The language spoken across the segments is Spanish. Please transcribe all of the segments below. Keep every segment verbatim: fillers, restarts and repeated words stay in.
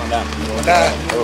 andás? ¿Cómo andás? ¿Todo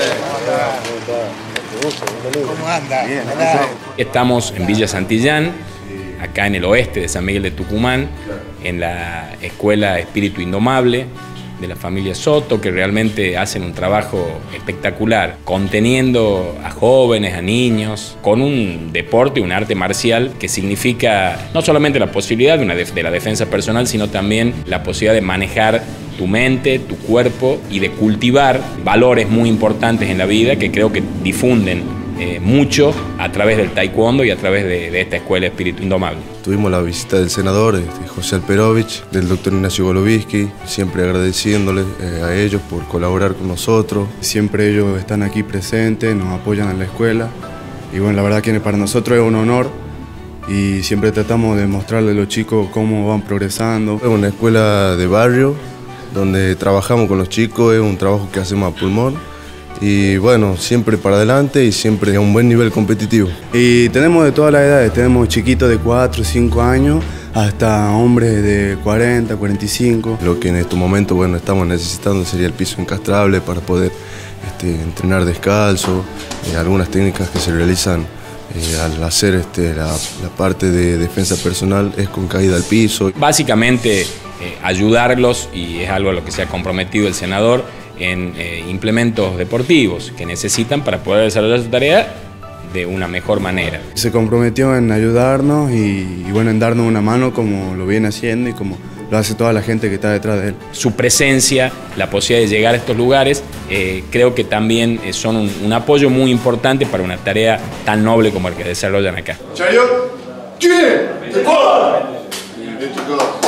bien? ¿Cómo anda? Bien, Estamos en Villa Santillán, acá en el oeste de San Miguel de Tucumán, en la Escuela Espíritu Indomable de la familia Soto, que realmente hacen un trabajo espectacular, conteniendo a jóvenes, a niños, con un deporte, un arte marcial que significa no solamente la posibilidad de, una de la defensa personal, sino también la posibilidad de manejar tu mente, tu cuerpo y de cultivar valores muy importantes en la vida que creo que difunden Eh, mucho a través del taekwondo y a través de, de esta escuela Espíritu Indomable. Tuvimos la visita del senador este, José Alperovich, del doctor Ignacio Golovinsky, siempre agradeciéndoles eh, a ellos por colaborar con nosotros. Siempre ellos están aquí presentes, nos apoyan en la escuela y bueno, la verdad que para nosotros es un honor y siempre tratamos de mostrarle a los chicos cómo van progresando. Es una escuela de barrio donde trabajamos con los chicos, es un trabajo que hacemos a pulmón. Y bueno, siempre para adelante y siempre a un buen nivel competitivo. Y tenemos de todas las edades, tenemos chiquitos de cuatro, cinco años hasta hombres de cuarenta, cuarenta y cinco. Lo que en este momento bueno, estamos necesitando sería el piso encastrable para poder este, entrenar descalzo, eh, algunas técnicas que se realizan eh, al hacer este, la, la parte de defensa personal es con caída al piso. Básicamente eh, ayudarlos, y es algo a lo que se ha comprometido el senador, en eh, implementos deportivos que necesitan para poder desarrollar su tarea de una mejor manera. Se comprometió en ayudarnos y, y bueno, en darnos una mano como lo viene haciendo y como lo hace toda la gente que está detrás de él. Su presencia, la posibilidad de llegar a estos lugares, eh, creo que también eh, son un, un apoyo muy importante para una tarea tan noble como la que desarrollan acá. Chayot, ¿quién?